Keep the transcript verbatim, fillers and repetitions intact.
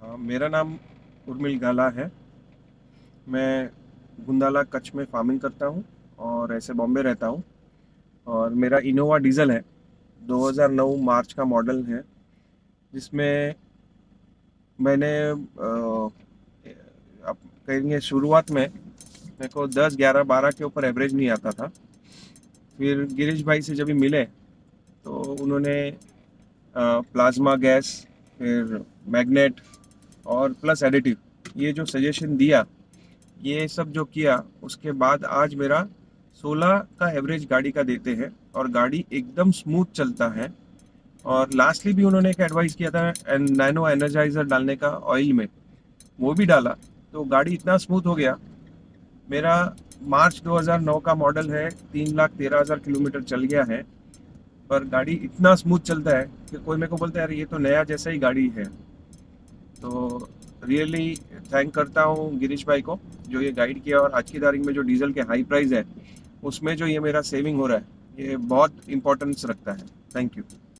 अ, मेरा नाम उर्मिल गाला है। मैं गुंदाला कच्छ में फार्मिंग करता हूँ और ऐसे बॉम्बे रहता हूँ। और मेरा इनोवा डीजल है, दो हज़ार नौ मार्च का मॉडल है, जिसमें मैंने अ, आप कहेंगे शुरुआत में मेरे को दस ग्यारह बारह के ऊपर एवरेज नहीं आता था। फिर गिरीश भाई से जब भी मिले तो उन्होंने प्लाज्मा गैस, फिर मैग्नेट और प्लस एडिटिव, ये जो सजेशन दिया, ये सब जो किया, उसके बाद आज मेरा सोलह का एवरेज गाड़ी का देते हैं और गाड़ी एकदम स्मूथ चलता है। और लास्टली भी उन्होंने एक एडवाइस किया था एन, नैनो एनर्जाइजर डालने का ऑयल में, वो भी डाला तो गाड़ी इतना स्मूथ हो गया। मेरा मार्च दो हज़ार नौ का मॉडल है, तीन लाख तेरह हज़ार किलोमीटर चल गया है, पर गाड़ी इतना स्मूथ चलता है कि कोई मेरे को बोलता है यार ये तो नया जैसा ही गाड़ी है। तो रियली थैंक करता हूँ गिरीश भाई को, जो ये गाइड किया। और आज की तारीख में जो डीजल के हाई प्राइस है, उसमें जो ये मेरा सेविंग हो रहा है, ये बहुत इंपॉर्टेंस रखता है। Thank you.